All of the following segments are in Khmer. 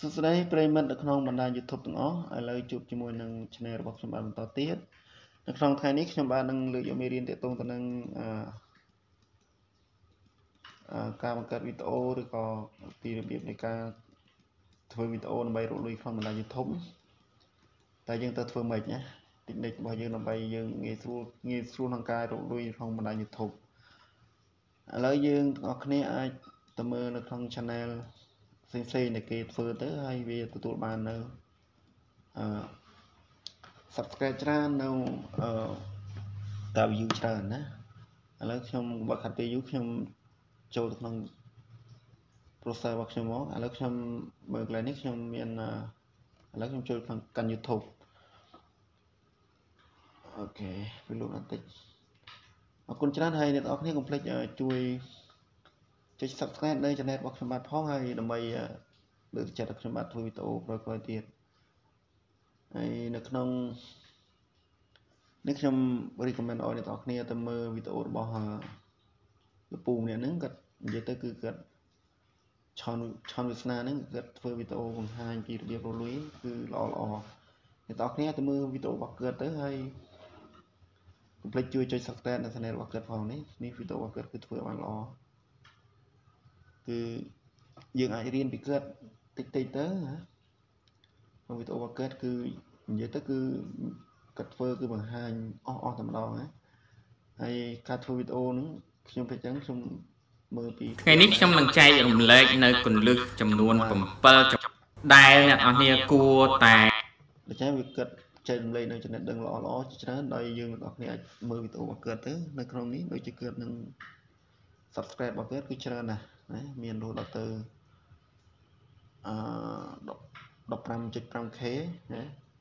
សួស្តីប្រិយមិត្តនៅក្នុងបណ្ដាញ YouTube ទាំងអស់ឥឡូវជួបជាមួយនឹង Channel របស់ខ្ញុំបាទបន្តទៀតនៅក្នុងថ្ងៃនេះខ្ញុំបាទនឹងលើកយកមេរៀនទាក់ទងទៅនឹងការបង្កើតវីដេអូឬក៏ពីរបៀបនៃការធ្វើវីដេអូដើម្បីរកលុយក្នុងបណ្ដាញ YouTube តែយើងត្រូវធ្វើម៉េចណាtechniqueរបស់យើងដើម្បីយើងងាយស្រួលក្នុងការរកលុយក្នុងបណ្ដាញ YouTube ឥឡូវយើងទាំងអស់គ្នាអាចទៅមើលនៅក្នុង Channel ផ្សេងៗដែលគេធ្វើទៅហើយវាទទួលបាននៅsubscribe ច្រើននៅតា view ច្រើនណាឥឡូវខ្ញុំបើខាត់ពេលយូរខ្ញុំចូលទៅក្នុង process របស់ខ្ញុំមកឥឡូវខ្ញុំមើលកន្លែងនេះខ្ញុំមានឥឡូវខ្ញុំចូលក្នុងកាន់ YouTube អូខេវាលោកបន្តិចអរគុណច្រើនហើយអ្នកនរគ្នាកុំភ្លេចជួយចុច subscribe នៅ channel របស់ខ្ញុំបាទផងហើយដើម្បីលើកចិត្តឲ្យខ្ញុំបាទធ្វើវីដេអូក្រោយៗទៀតហើយនៅក្នុងនេះខ្ញុំ recommend ឲ្យអ្នកនរគ្នាទៅមើលវីដេអូរបស់លោកពូម្នាក់ហ្នឹងគាត់និយាយទៅគឺគាត់ឆនវាសនាហ្នឹងគាត់ធ្វើវីដេអូបង្ហាញពីរបៀបរលួយគឺល្អអ្នកនរគ្នាទៅមើលវីដេអូរបស់គាត់ទៅហើយកុំភ្លេចជួយចុច subscribe នៅ channel របស់គាត់ផងនេះវីដេអូរបស់គាត់គឺធ្វើបានល្អគឺយើងអាចរៀនពីគាត់តិចទៅក្នុងវីដេអូរបស់គាត់គឺនិយាយទៅគឺគាត់ធ្វើគឺបង្ហាញអស់តែម្ដងណាហើយការធ្វើវីដេអូហ្នឹងខ្ញុំពេលចឹងខ្ញុំមើលពីថ្ងៃនេះខ្ញុំនឹងចែករំលែកនៅគន្លឹះចំនួន7ដែលអ្នកនរគ្នាគួរតែដូច្នេះវាគាត់ចែករំលែកនៅចំណេះដឹងល្អជាច្រើនដោយយើងអ្នកនរគ្នាអាចមើលវីដេអូរបស់គាត់ទៅនៅក្នុងនេះដូចជាគាត់នឹង subscribe របស់គាត់គឺច្រើនណាស់ណាមានរហូតដល់ទៅ15.5k ណា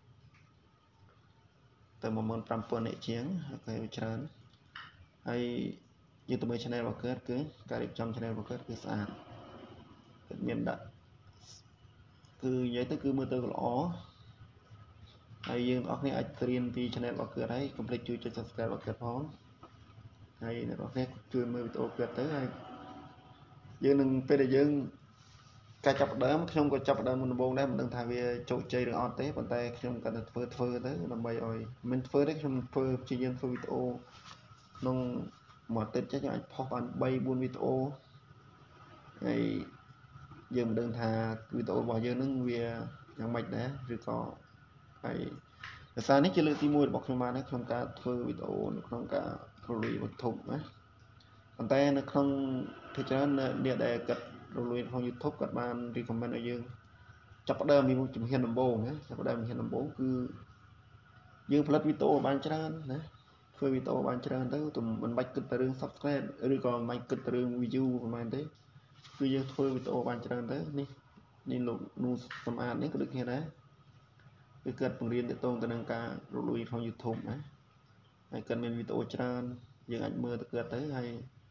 ទៅ15000នាក់ជាងហើយច្រើនហើយយើងទៅមើល channel របស់គាត់គឺការរៀបចំ channel របស់គាត់គឺស្អាតគាត់មានដាក់គឺនិយាយទៅគឺមើលទៅល្អហើយយើងអ្នកនរគ្នាអាចរៀនពី channel របស់គាត់ហើយកុំភ្លេចជួយចុច subscribe របស់គាត់ផងហើយអ្នកនរគ្នាជួយមើលវីដេអូគាត់ទៅហើយយើងនឹងពេលដែលយើងការចាប់ផ្ដើមខ្ញុំក៏ចាប់ផ្ដើមមុនដំបូងដែរមិនដឹងថាវាជោគជ័យឬអត់ទេប៉ុន្តែខ្ញុំគាត់ទៅធ្វើទៅដើម្បីឲ្យមិនធ្វើទេខ្ញុំធ្វើព្យាយាមធ្វើវីដេអូក្នុងមួយអាទិត្យចេះអាចផុសបាន3-4វីដេអូហើយយើងមិនដឹងថាវីដេអូរបស់យើងនឹងវាយ៉ាងម៉េចដែរឬក៏ហើយភាសានេះជាលើកទី1របស់ខ្ញុំបានក្នុងការធ្វើវីដេអូនៅក្នុងការរលួយ YouTube ណាប៉ុន្តែនៅក្នុងភាគច្រើនអ្នកដែលគាត់រលួយក្នុង YouTube គាត់បាន recommend ឲ្យយើងចាប់ផ្ដើមពីជំហានដំបូងណាចាប់ផ្ដើមជំហានដំបូងគឺយើងផលិតវីដេអូបានច្រើនណាធ្វើវីដេអូបានច្រើនទៅមិនបាច់គិតតែរឿង subscribe ឬក៏មិនបាច់គិតតែរឿង view ប្រហែលទេគឺយើងធ្វើវីដេអូបានច្រើនទៅនេះលោកនូសំអាតនេះក៏ដូចគ្នាដែរគឺគាត់បង្រៀនទាក់ទងទៅនឹងការរលួយក្នុង YouTube ណាហើយគាត់មានវីដេអូច្រើនយើងអាចមើលទៅគាត់ទៅហើយ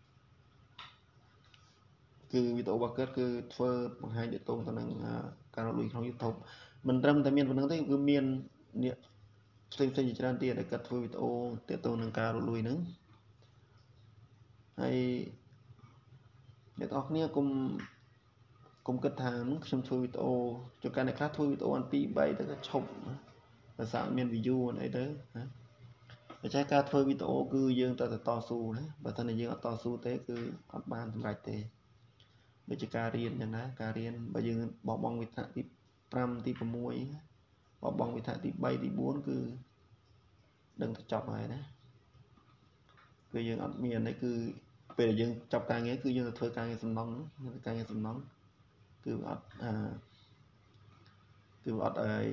គឺវីដេអូរបស់គាត់គឺធ្វើបង្ហាញទាក់ទងទៅនឹងការរលួយក្នុង YouTube មិនត្រឹមតែមានប៉ុណ្្នឹងទេគឺមានអ្នកផ្សេងជាច្រើនទៀតដែលគាត់ធ្វើវីដេអូទាក់ទងនឹងការរលួយហ្នឹងហើយអ្នកនរគ្នាកុំគិតថាខ្ញុំធ្វើវីដេអូជួនកាលអ្នកខ្លះធ្វើវីដេអូអាន2 3ទៅឈប់ដោយសារមាន view អីទៅណាដូច្នេះការធ្វើវីដេអូគឺយើងត្រូវតែតស៊ូណាបើមិនតែយើងអត់តស៊ូទេគឺអត់បានសម្រេចទេដូចជាការរៀនចឹងណាការរៀនបើយើងបោះបង់វិធានទី5ទី6បោះបង់វិធានទី3ទី4គឺដឹងតែចប់ហើយណាគឺយើងអត់មាននេះគឺពេលដែលយើងចាប់ការងារគឺយើងទៅធ្វើការងារសំណងការងារសំណងគឺអត់ឲ្យ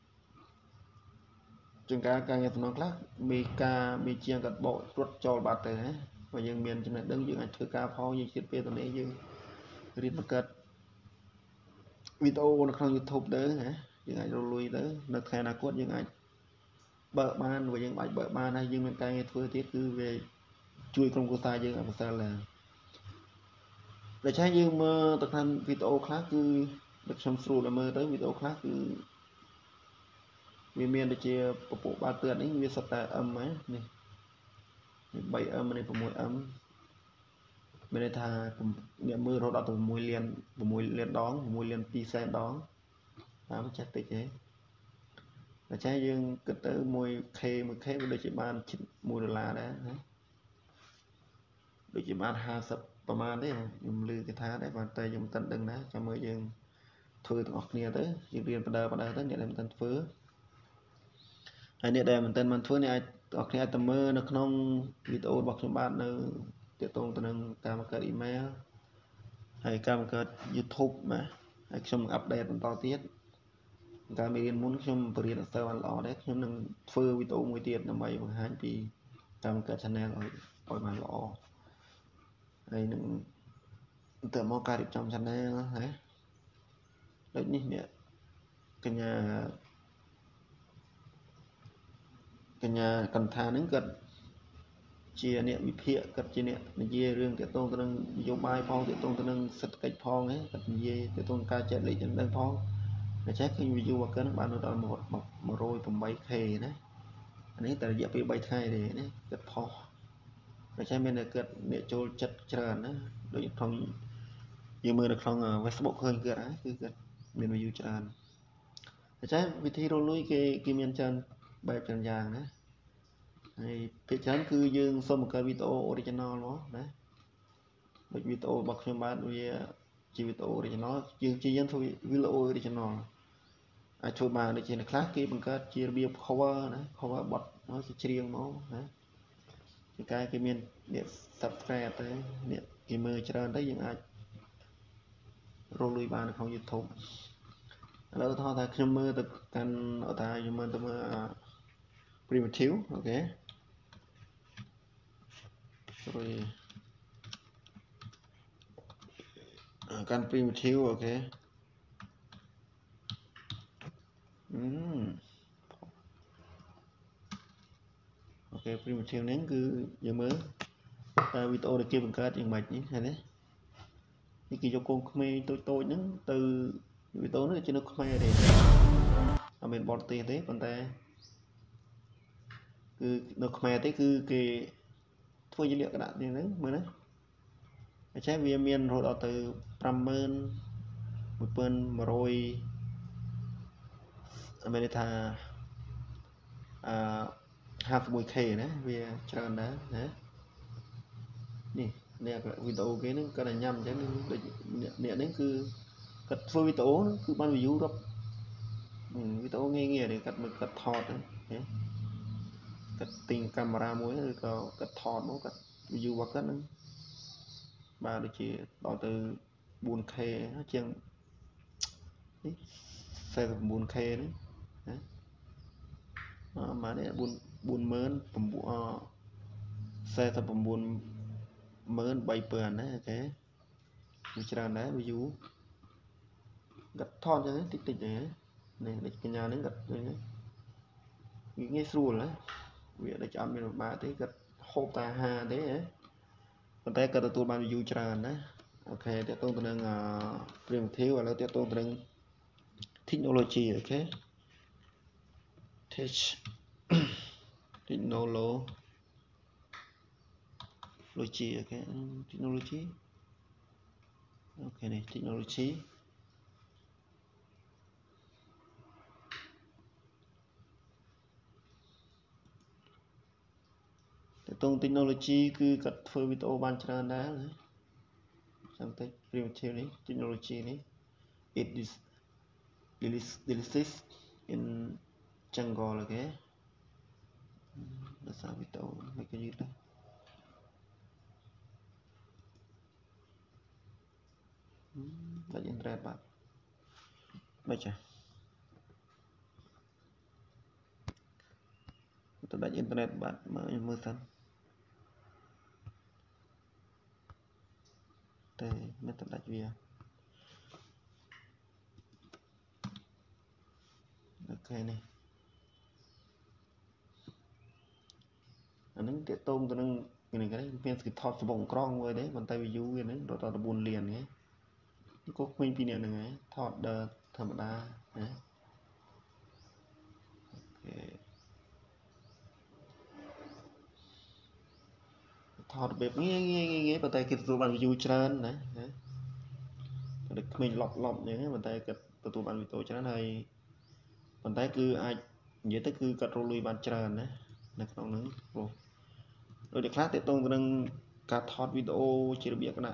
ជាងការងារសំណងខ្លះមានជាងកាត់បោករត់ចូលបាត់ទៅណាបើយើងមានចំណេះដឹងយើងអាចធ្វើការផងយើងជិតពេលទៅនេះយើងរៀនបង្កើតវីដេអូនៅក្នុង YouTube ទៅណាយើងអាចរលួយទៅនៅថ្ងៃអនាគតយើងអាចបើកបានព្រោះយើងអាចបើកបានហើយយើងមានការងារធ្វើទៀតគឺវាជួយក្រុមគ្រួសារយើងឲ្យប្រសើរឡើងដូច្នេះយើងមើលទៅខាងវីដេអូខ្លះគឺដូចខ្ញុំស្រួលតែមើលទៅវីដេអូខ្លះគឺវាមានដូចជាពពុះបាល់ទឿននេះវាសុទ្ធតែ M ហ្នឹងនេះ 3M នេះ 6M មានន័យថាអ្នកមើលរហូតដល់ទៅ6លានដង6លាន2សែនដង tám chắc tích ấy là trái dương kết tới mùi khê với đôi chỉ ban $1 đấy đôi chỉ ban 50 ประมาณ đấy dùng lư cái thá đấy và tay dùng tận đừng đấy cho mới dương thôi từ ngọc nia tới dương riêng vào đây tới nhận làm tân phứ hay nè đây mình tên mình phứ này ngọc nia tầm mơ nó không video bọc cho bạn nó tiếp tục từ nâng cam card email hay cam card YouTube mà hay trong update bằng to tiếtการเรียนมุ้นខ្ញុំ បរៀនអក្សរបានល្អដែរខ្ញុំនឹងធ្វើវីដេអូមួយទៀតដើម្បីបង្ហាញពីតាមកើត channel ឲ្យបានល្អហើយនឹងទៅមកការរៀបចំ channel ណាដូចនេះនេះកញ្ញាកន្ថានឹងគាត់ជាអ្នកវិភាគគាត់ជាអ្នកនិយាយរឿងទាក់ទងទៅនឹងនយោបាយផងទាក់ទងទៅនឹងសេដ្ឋកិច្ចផងគាត់និយាយទាក់ទងការចែកលេខចំណេញផងតែចេះឃើញ view របស់គាត់បានដល់ 108k ណាអានេះតែរយៈពេល3ថ្ងៃទេណាគាត់ផុសតែចេះមានតែគាត់អ្នកចូលចិត្តច្រើនណាដូចក្នុងយើងមើលនៅក្នុង Facebook ឃើញគាត់ហ្នឹងគឺគាត់មាន view ច្រើនតែចេះវិធីរកលុយគេមានច្រើនបែបច្រើនយ៉ាងណាហើយភាគច្រើនគឺយើងសូមបង្កើតវីដេអូ original មកណាដូចវីដេអូរបស់ខ្ញុំបាទវាជាវីដេអូ original យើងធ្វើវីដេអូ original អាចធ្វើបានដូចជាអ្នកខ្លះគេបង្កើតជារបៀប cover ណា cover បទnó sẽ ច្រៀងមកណាជាការគេមានអ្នក subscribe ទៅអ្នកគេមើលច្រើនទៅយើងអាចរកលុយបាននៅក្នុង YouTube ឥឡូវថាខ្ញុំមើលទៅកាន់ថាខ្ញុំមើលទៅមើល primitive អូខេrồiកាន់ primitive អូខេអូខេ primitive ហ្នឹងគឺយើងមើលតែវីដេអូដែលគេបង្កើតយ៉ាងម៉េចនេះឃើញទេនេះគេយកកូនក្មេងតូចហ្នឹងទៅវីដេអូនេះជានៅខ្មែរទេអត់មានបរទេសទេប៉ុន្តែគឺនៅខ្មែរទេគឺគេធ្វើជាលក្ខណៈនេះហ្នឹងមើលណាអញ្ចឹងវាមានរហូតដល់ទៅ 51,100 មានន័យថា 51k ណាវាច្រើនដែរណានេះអ្នកវីដេអូគេហ្នឹងគាត់តែញ៉ាំអញ្ចឹងដូចអ្នកនេះគឺគាត់ធ្វើវីដេអូគឺបាន view រាប់វីដេអូងាយៗគាត់មើលគាត់ថតហ្នឹងគាត់ទិញកាមេរ៉ាមួយឬក៏គាត់ថតមកគាត់ view របស់គាត់ហ្នឹងបាទដូចជាដល់ទៅ 4k ជាងនេះ 49k ហ្នឹងណាម៉ានេះ 49,300 ណាអូខេវាច្រើនដែរ view គាត់ថតអញ្ចឹងតិចទេនេះដូចកញ្ញាហ្នឹងគាត់ងាយស្រួលណាវាដូចអត់មានលំបាកទេគាត់ហូបតែអាហារទេប៉ុន្តែគាត់ទទួលបាន view ច្រើនណាអូខេតើតើទៅនឹង primitive ឥឡូវតើតើទៅនឹង technology អូខេ technology អូខេ technology អូខេនេះ technologyតើតើ technology គឺគាត់ធ្វើវីដេអូបានច្រើនដែរណាចាំតិច primitive នេះ technology នេះ it is delicious in jungle អូខេដល់សារវីដេអូមិនគេយឺតដែរដាច់អ៊ីនធឺណិតបាទមិនចាទៅដាច់អ៊ីនធឺណិតបាទមកខ្ញុំមើលសិនតែមិនទៅដាច់វាអូខេនេះអានឹងទាក់ទងទៅនឹងនេះគេមានស្គីថតសំបងក្រងមួយទេប៉ុន្តែ view វាហ្នឹងដល់ដល់ 14 លានហ្នឹងក៏ក្មេងពីរនាក់ហ្នឹងឯងថតដល់ធម្មតាណាថតរបៀបងាយប៉ុន្តែគេទទួលបាន view ច្រើនណាតែក្មេងលប់អញ្ចឹងប៉ុន្តែគាត់ទទួលបានវីដេអូច្រើនហើយប៉ុន្តែគឺអាចនិយាយទៅគឺគាត់រលួយបានច្រើនណានៅក្នុងហ្នឹងព្រោះដូចតែខ្លះទាក់ទងទៅនឹងការថតវីដេអូជារបៀបគណៈ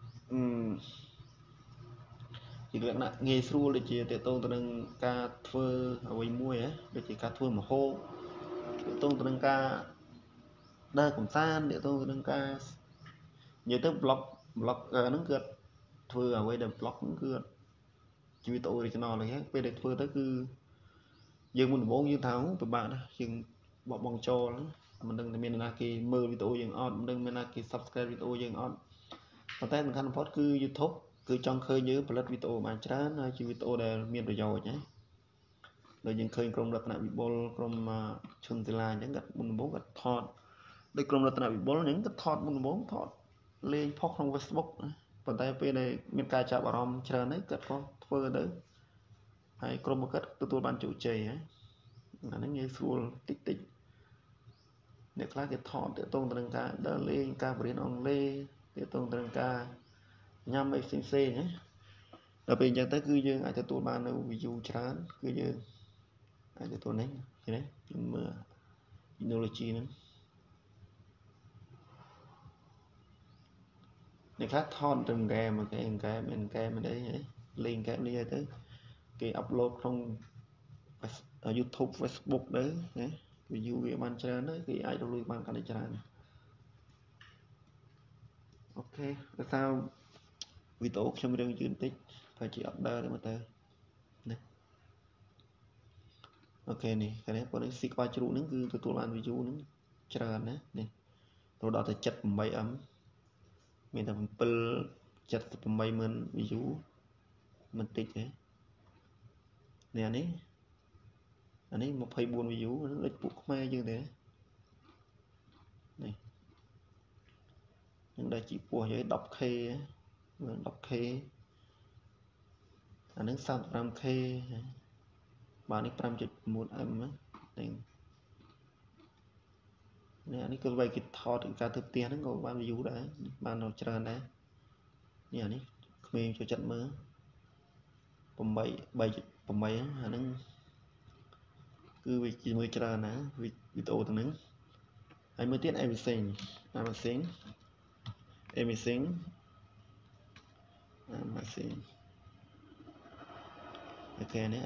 ជាលក្ខណៈងាយស្រួលដូចជាទាក់ទងទៅនឹងការធ្វើអ្វីមួយដូចជាការធ្វើម្ហូបទាក់ទងទៅនឹងការដើរកំសាន្តទាក់ទងទៅនឹងការនិយាយទៅ blog ហ្នឹងគឺធ្វើអ្វីដែល blog ហ្នឹងគឺជាវីដេអូ original ហ្នឹងពេលដែលធ្វើទៅគឺយើងមុនដំបូងយើងថាពិបាកណាស់យើងបោះបង់ចោលមិនដឹងតែមានណាគេមើលវីដេអូយើងអត់មិនដឹងមានណាគេ subscribe វីដេអូយើងអត់ប៉ុន្តែសំខាន់បំផុតគឺ YouTube គឺចង់ឃើញយើងផលិតវីដេអូបានច្រើនហើយជាវីដេអូដែលមានប្រយោជន៍ណាដូចយើងឃើញក្រុមរតនវិបុលក្រុមឈុនសិលាអញ្ចឹងគាត់មុនដំបូងគាត់ថតដូចក្រុមរតនវិបុលអញ្ចឹងគាត់ថតមុនដំបូងថតលេងផុសក្នុង Facebook ប៉ុន្តែពេលដែលមានការចាប់អារម្មណ៍ច្រើនហើយគាត់ក៏ធ្វើទៅហើយក្រុមរបស់គាត់ទទួលបានជោគជ័យអាហ្នឹងងាយស្រួលតិចតិចអ្នកខ្លះគេថតទាក់ទងទៅនឹងការដើរលេងការបរៀនអង់គ្លេសទាក់ទងទៅនឹងការញ៉ាំអីផ្សេងៗណាដល់ពេលអញ្ចឹងទៅគឺយើងអាចទទួលបាននៅ view ច្រើនគឺយើងអាចទទួលនេះឃើញទេខ្ញុំមើល technology ហ្នឹងអ្នកខ្លះថតទៅហ្គេមគេហ្គេមអីលេងហ្គេមនេះហើយទៅគេ upload ក្នុង YouTube Facebook ទៅណា view វាបានច្រើនទៅគេអាចរលួយបានកាន់តែច្រើនអូខេដោយសារវីដេអូខ្ញុំរឿងយឺតបន្តិចប្រហែលជាអត់ដើរទេមើលទៅណាអូខេនេះឃើញទេប៉ុន្តែស៊ីក្បាលជ្រូកហ្នឹងគឺទទួលបាន view ហ្នឹងច្រើនណានេះទៅដល់ទៅ 78M មានតែ780000 view មិនតិចទេនេះអានេះ24 view ហ្នឹងដូចពួកខ្មែរយើងទេនេះនឹងដែរជីពោះយើ 10k មើល 10k អានឹង 35k បាទនេះ 5.9M ហ្នឹងនេះអានេះក៏វាយគេថតការធ្វើផ្ទះហ្នឹងក៏បាន view ដែរបានច្រើនដែរនេះអានេះក្មេងចូលចិត្តមើល 8 3.8 អាហ្នឹងគឺវាជាមួយច្រើនណាវីដេអូទាំងហ្នឹងហើយមើលទៀត Amazing អូខេនេះ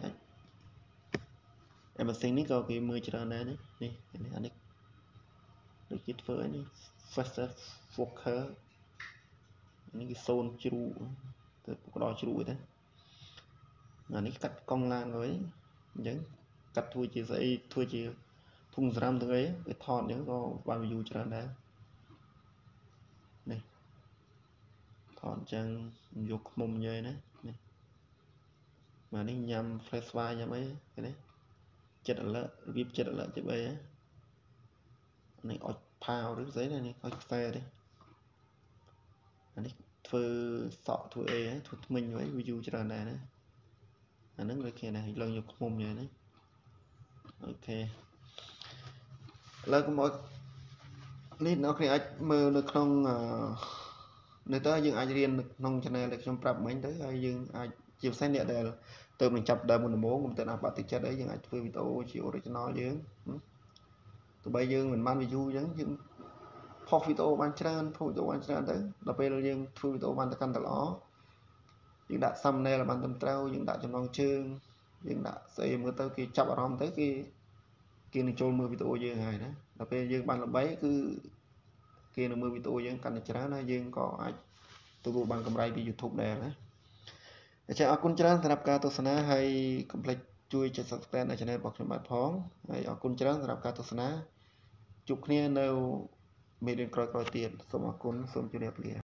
Amazing នេះក៏គេមើលច្រើនដែរនេះអានេះដូចគេធ្វើនេះ faster focus នេះគេសូនជ្រូកទៅកដោជ្រូកទេអានេះកាត់កង់ឡានហើយអញ្ចឹងកាត់ធ្វើជាស្អីធ្វើជាធុងស្រាំទៅអីវាថតអញ្ចឹងក៏បាន view ច្រើនដែរនេះថតអញ្ចឹងយកឃ្មុំយាយណានេះមកនេះញ៉ាំ flash ស្វាយញ៉ាំអីឃើញទេចិត្តអលរបៀបចិត្តអលជាអីនេះអុចផាវឬស្អីនេះអុចខ្សែទេអានេះធ្វើសក់ធ្វើអីធ្វើថ្មិញអី view ច្រើនដែរណាអាហ្នឹងដូចគេណាឡើងយកឃ្មុំយាយណាអូខេឥឡូវកុំឲ្យនេះអ្នកគ្នាអាចមើលនៅក្នុងនៅទៅយើងអាចរៀននៅក្នុង channel ដែលខ្ញុំប្រាប់មិញទៅហើយយើងអាចជាផ្សេងអ្នកដែលទៅនឹងចាប់ដើមមុនដំបូងកុំទៅណាបាក់ទឹកចិត្តអីយើងអាចធ្វើវីដេអូជា original យើងទោះបីយើងមិនបាន view អញ្ចឹងយើងផុសវីដេអូបានច្រើនទៅដល់ពេលយើងធ្វើវីដេអូបានទៅកាន់តែល្អយើងដាក់ thumbnail បានត្រឹមត្រូវយើងដាក់ចំណងជើងយើងដាក់ស្អីមើលទៅគេចាប់អារម្មណ៍ទៅគេនឹងចូលមើលវីដេអូយើងហើយណាដល់ពេលយើងបានល្បីគឺគេនឹងមើលវីដេអូយើងកាន់តែច្រើនហើយយើងក៏អាចទទួលបានកម្រៃពី YouTube ដែរណាអញ្ចឹងអរគុណច្រើនសម្រាប់ការទស្សនាហើយកុំភ្លេចជួយចុច Subscribe នៅ Channel របស់ខ្ញុំបាទផងហើយអរគុណច្រើនសម្រាប់ការទស្សនាជួបគ្នានៅមេរៀនក្រោយៗទៀតសូមអរគុណសូមជម្រាបលា